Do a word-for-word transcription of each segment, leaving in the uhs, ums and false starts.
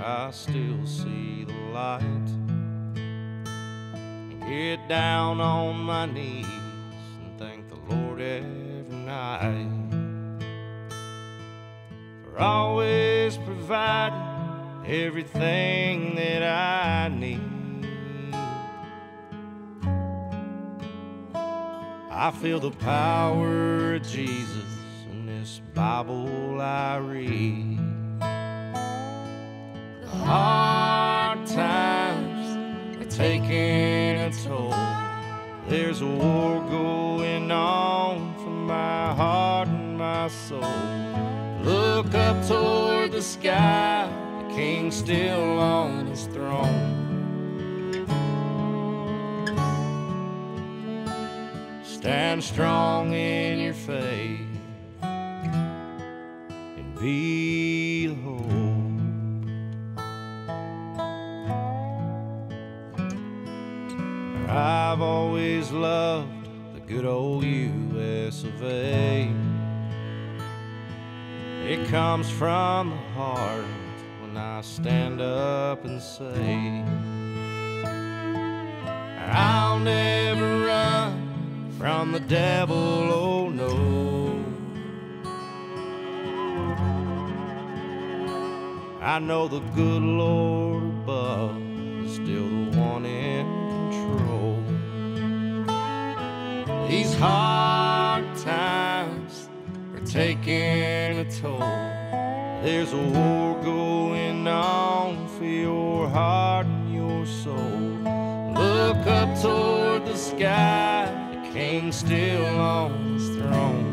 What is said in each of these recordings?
I still see the light, and get down on my knees and thank the Lord every night for always providing everything that I need. I feel the power of Jesus in this Bible I read. The hard times are taking a toll. There's a war going on for my heart and my soul. Look up toward the sky, the King's still on his throne. Stand strong in your faith and be the hope. I've always loved the good old U S of A. It comes from the heart when I stand up and say, I'll never run from the devil, oh no. I know the good Lord above is still the one in control. These hard times are taking a toll. There's a war going on for your heart and your soul. Look up toward the sky, King still on his throne.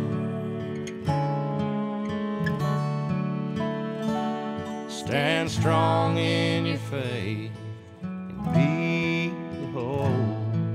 Stand strong in your faith and be the hope.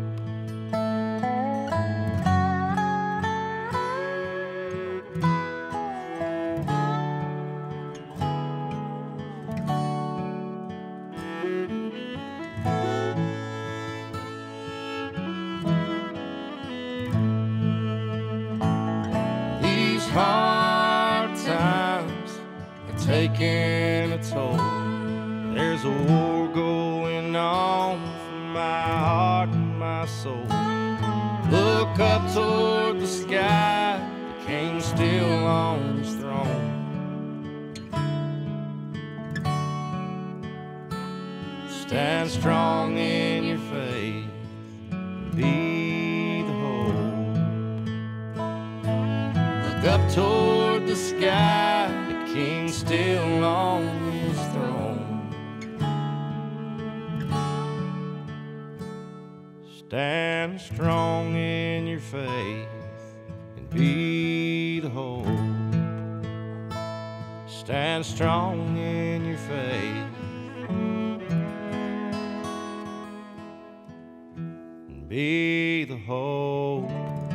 Hard times are taking a toll. There's a war going on for my heart and my soul. Look up toward the sky, the King's still on his throne. Stand strong in your faith and be the hope. Up toward the sky, the King's still on his throne. Stand strong in your faith and be the hope. Stand strong in your faith and be the hope.